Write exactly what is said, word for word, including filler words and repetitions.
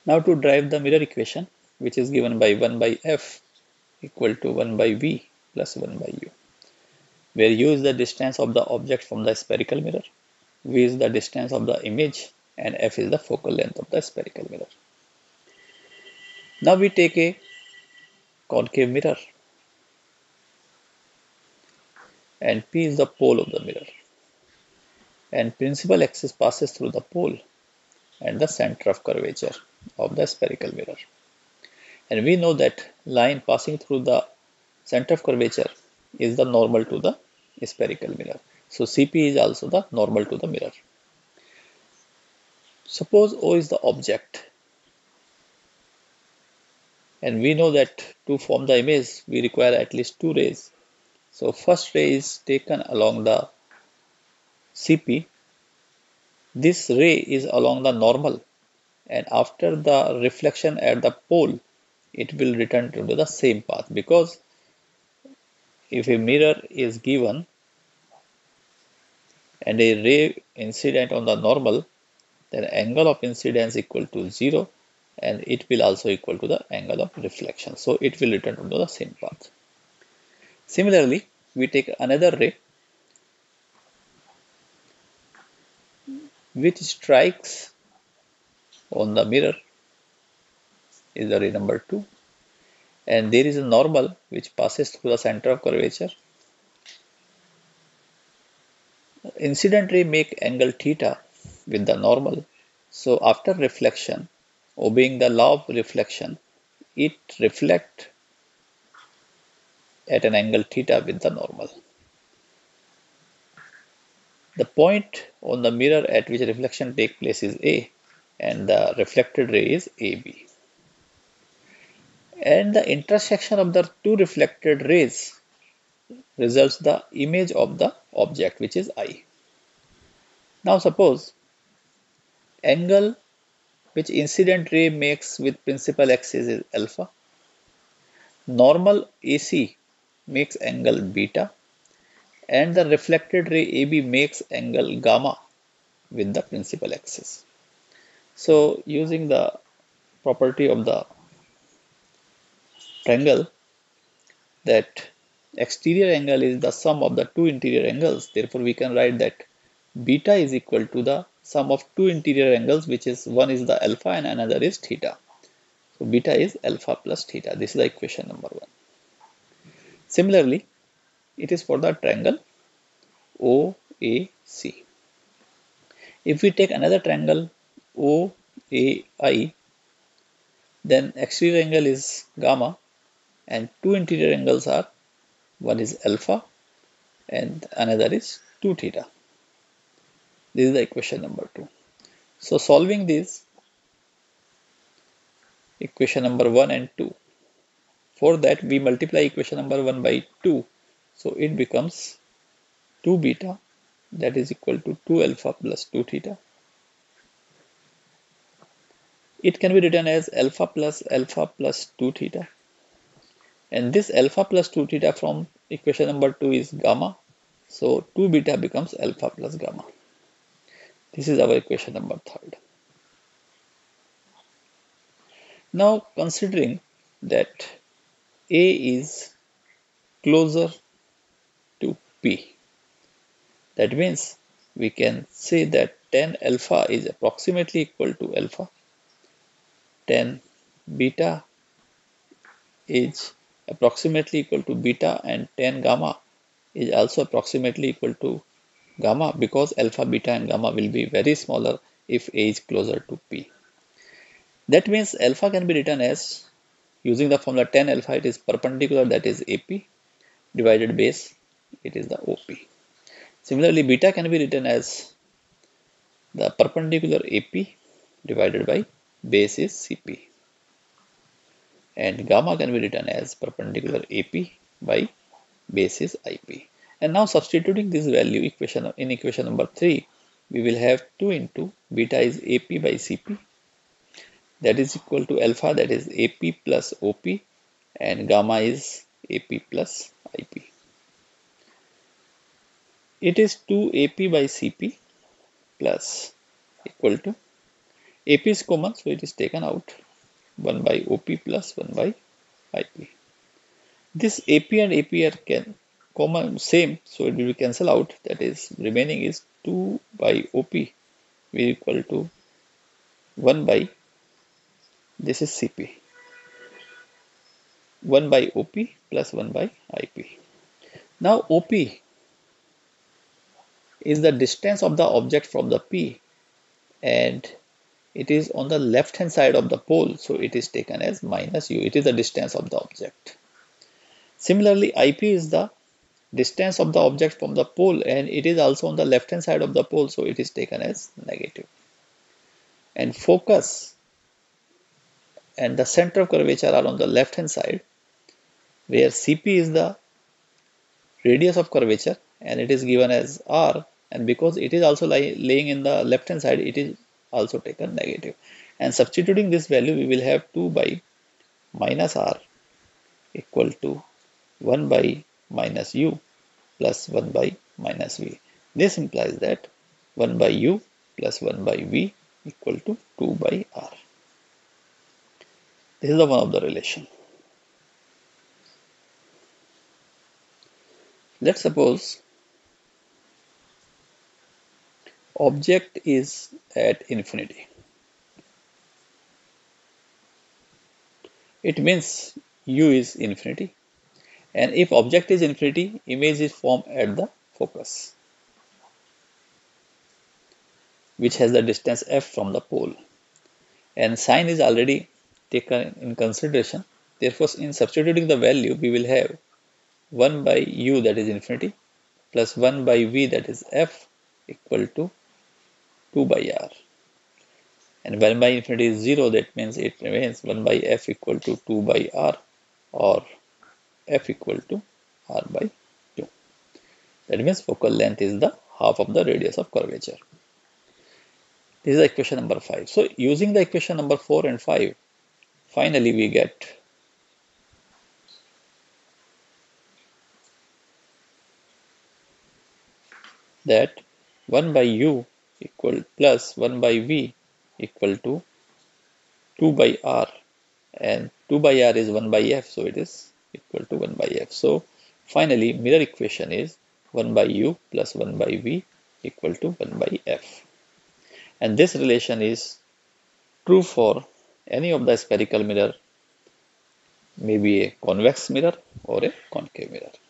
Now to derive the mirror equation, which is given by one by f equal to one by v plus one by u, where u is the distance of the object from the spherical mirror, v is the distance of the image, and f is the focal length of the spherical mirror. Now we take a concave mirror, and P is the pole of the mirror, and principal axis passes through the pole and the center of curvature of the spherical mirror. And we know that line passing through the center of curvature is the normal to the spherical mirror. So C P is also the normal to the mirror. Suppose O is the object, and we know that to form the image we require at least two rays. So first ray is taken along the C P. This ray is along the normal, and after the reflection at the pole it will return to the same path, because if a mirror is given and a ray incident on the normal, then angle of incidence equal to zero, and it will also equal to the angle of reflection. So it will return to the same path. Similarly, we take another ray which strikes on the mirror, is the ray number two, and there is a normal which passes through the center of curvature. Incident ray make angle theta with the normal. So after reflection, obeying the law of reflection, it reflect at an angle theta with the normal. The point on the mirror at which reflection takes place is A, and the reflected ray is A B. And the intersection of the two reflected rays results the image of the object, which is I. Now suppose angle which incident ray makes with principal axis is alpha, normal A C makes angle beta, and the reflected ray A B makes angle gamma with the principal axis. So using the property of the triangle, that exterior angle is the sum of the two interior angles, therefore we can write that beta is equal to the sum of two interior angles, which is one is the alpha and another is theta. So beta is alpha plus theta. This is the equation number one. Similarly, it is for the triangle O A C. If we take another triangle O A I, then exterior angle is gamma and two interior angles are, one is alpha and another is two theta. This is the equation number two. So solving this, equation number one and two, for that we multiply equation number one by two, so it becomes two beta, that is equal to two alpha plus two theta. It can be written as alpha plus alpha plus two theta, and this alpha plus two theta from equation number two is gamma, so two beta becomes alpha plus gamma. This is our equation number third. Now considering that A is closer to P, that means we can say that tan alpha is approximately equal to alpha, tan beta is approximately equal to beta, and tan gamma is also approximately equal to gamma, because alpha, beta and gamma will be very smaller if A is closer to P. That means alpha can be written as, using the formula tan alpha, it is perpendicular, that is A P, divided base, it is the O P. Similarly, beta can be written as the perpendicular A P divided by base is C P. And gamma can be written as perpendicular A P by base is I P. And now substituting this value equation in equation number three, we will have two into beta is A P by C P, that is equal to alpha, that is A P plus O P, and gamma is A P plus I P. It is two A P by C P plus equal to A P is common, so it is taken out. one by O P plus one by I P. This A P and A P are can common same, so it will cancel out. That is, remaining is two by O P will equal to one by, this is C P, one by O P plus one by I P. Now O P is the distance of the object from the P, and it is on the left hand side of the pole, so it is taken as minus U. It is the distance of the object. Similarly, I P is the distance of the object from the pole, and it is also on the left hand side of the pole, so it is taken as negative. And focus and the center of curvature are on the left hand side, where C P is the radius of curvature and it is given as R, and because it is also lie, laying in the left hand side, it is also taken negative. And substituting this value, we will have two by minus R equal to one by minus U plus one by minus V. This implies that one by U plus one by V equal to two by R. This is the one of the relation. Let's suppose object is at infinity. It means U is infinity, and if object is infinity, image is formed at the focus, which has the distance f from the pole, and sign is already taken in consideration. Therefore, in substituting the value, we will have one by U, that is infinity, plus one by V, that is f, equal to two by R. And one by infinity is zero, that means it remains one by f equal to two by R, or f equal to R by two. That means focal length is the half of the radius of curvature. This is equation number five. So using the equation number four and five, finally we get that one by U equal plus one by V equal to two by R, and two by R is one by F, so it is equal to one by F. So finally mirror equation is one by U plus one by V equal to one by F. And this relation is true for any of the spherical mirror, maybe a convex mirror or a concave mirror.